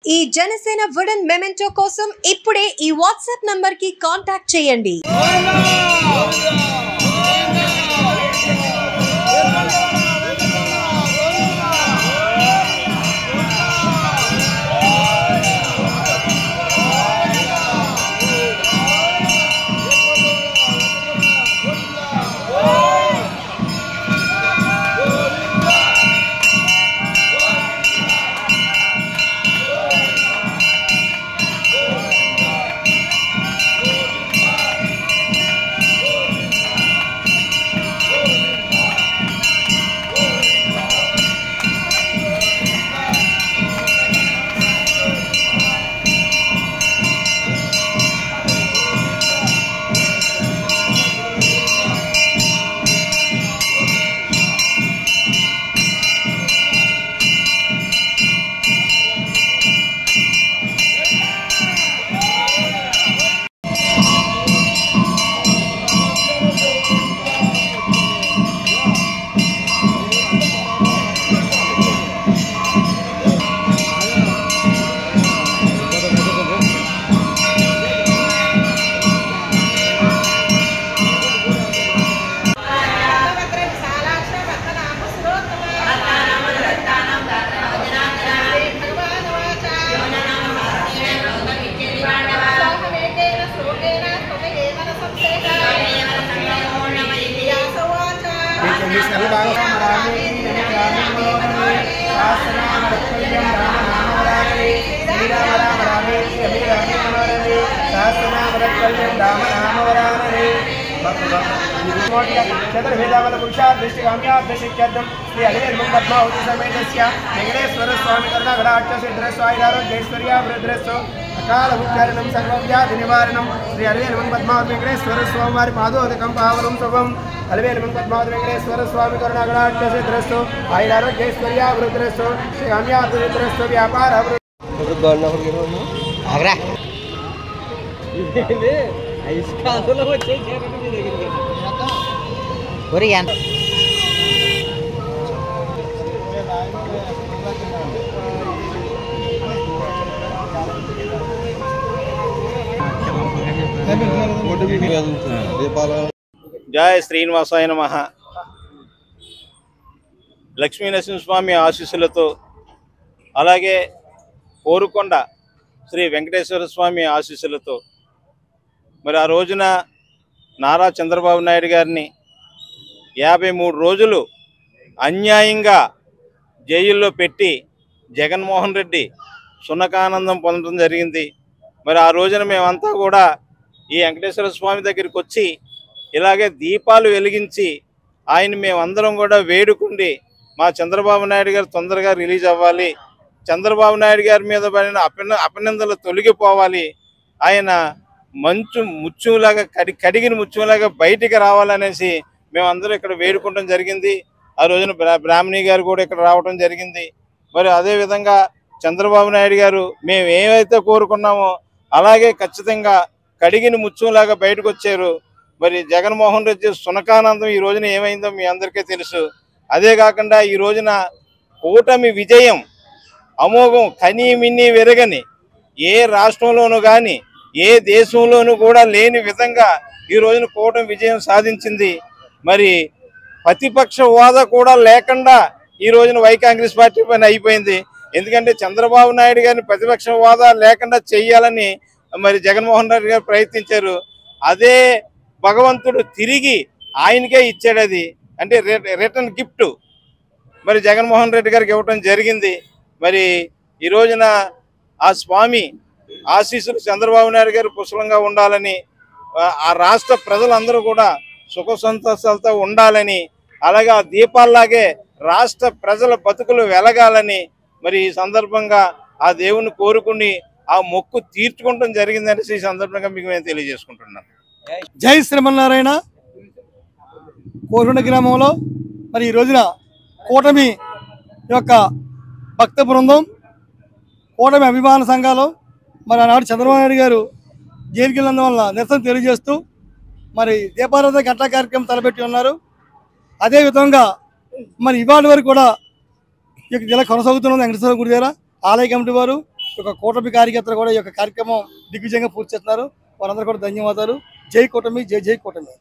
ఈ Janasena wooden memento కోసం ఇప్పుడే ఈ వాట్సాప్ నంబర్ కి కాంటాక్ట్ చేయండి. वेंकटेश्वर स्वामी अकाल उच्चारणं सर्वव्याधि निवारणं श्री अलवेलमं पद्मावत वेंकटेश्वर स्वामी वारी पादोदकं पावनं शुभं अलवेलमं पद्मावत वेंकटेश्वर स्वामी करुणागणाढ्यसिद्धिरस्तु आयुरारोग्यैश्वर्याभिवृद्धिरस्तु श्री काम्याभिवृद्धिरस्तु व्यापार जय श्रीनिवासाय नमः। लक्ष्मी नरसिंहस्वामी आशीस्సులతో అలాగే కోరుకొండ శ్రీ వెంకటేశ్వర స్వామి ఆశీస్సులతో మరి ఆ రోజున నారా చంద్రబాబు నాయుడు గారిని 53 రోజులు అన్యాయంగా జైల్లో పెట్టి జగన్మోహన్ రెడ్డి సునకానందం పొందడం జరిగింది। మరి ఆ రోజున మేమంతా కూడా ఈ వెంకటేశ్వర స్వామి దగ్గరికి వచ్చి ఇలాగే దీపాలు వెలిగించి ఆయన మేమందరం కూడా వేడుకుండి మా చంద్రబాబు నాయుడు గారు తొందరగా రిలీజ్ అవ్వాలి, చంద్రబాబు నాయుడు గారి మీద పడిన అపనిందలు తొలగిపోవాలి, ఆయన ముత్యంలాగా కడిగిన ముత్యంలాగా బయటికి రావాలనేసి మేమందరం ఇక్కడ వేడుకుంటం జరిగింది। ఆ రోజున బ్రాహ్మణి గారు కూడా ఇక్కడ రావడం జరిగింది। మరి అదేవిధంగా చంద్రబాబు నాయుడు గారు మేము ఏమైతే కోరుకున్నామో అలాగే ఖచ్చితంగా కడిగిన ముత్యంలాగా బయటకు వచ్చారు। మరి జగన్మోహన్ రెడ్డి సునకానందం ఈ రోజున ఏమైందో మీ అందరికీ తెలుసు। అదే కాకుండా ఈ రోజున కూటమి విజయం అమోఘం, కనీ మిన్నీ వెరగని ఏ రాష్ట్రంలోనూ కానీ ఏ దేశంలోనూ కూడా లేని విధంగా ఈ రోజున కూటమి విజయం సాధించింది। మరి ప్రతిపక్ష హోదా కూడా లేకుండా ఈ రోజున వై కాంగ్రెస్ పార్టీ పైన అయిపోయింది। ఎందుకంటే చంద్రబాబు నాయుడు గారిని ప్రతిపక్ష హోదా లేకుండా చేయాలని మరి జగన్మోహన్ రెడ్డి గారు ప్రయత్నించారు। అదే భగవంతుడు తిరిగి ఆయనకే ఇచ్చాడు, అది అంటే రిటర్న్ గిఫ్ట్ మరి జగన్మోహన్ రెడ్డి గారికి ఇవ్వడం జరిగింది। మరి ఈ రోజున ఆ స్వామి ఆశీస్సులు చంద్రబాబు నాయుడు గారు పుష్కలంగా ఉండాలని, ఆ రాష్ట్ర ప్రజలందరూ కూడా సుఖ సంతోషాలతో ఉండాలని, అలాగే ఆ దీపాల్లాగే రాష్ట్ర ప్రజల బతుకులు వెలగాలని మరి ఈ సందర్భంగా ఆ దేవుని కోరుకుని ఆ మొక్కు తీర్చుకోవడం జరిగిందని ఈ సందర్భంగా మీకు నేను తెలియజేసుకుంటున్నాను। జై శ్రీమన్నారాయణ। కోరుకొండ గ్రామంలో మరి ఈ రోజున కూటమి యొక్క భక్త బృందం, కూటమి అభిమాన సంఘాలు మరి ఆనాడు చంద్రబాబు నాయుడు గారు జైలుకి వెళ్ళినందువల్ల నిరసన తెలియజేస్తూ మరి దీపారాధన గంటా కార్యక్రమం తలపెట్టి ఉన్నారు। అదేవిధంగా మరి ఇవాళ వరకు కూడా ఈ జిల్లా కొనసాగుతున్న వెంకటేశ్వర గుడి దగ్గర ఆలయ కమిటీ వారు ఈ యొక్క కూటమి కార్యకర్తలు కూడా ఈ యొక్క కార్యక్రమం దిగ్విజయంగా పూర్తి చేస్తున్నారు. వారందరూ కూడా ధన్యవాదాలు. జై కూటమి, జై జై కూటమి.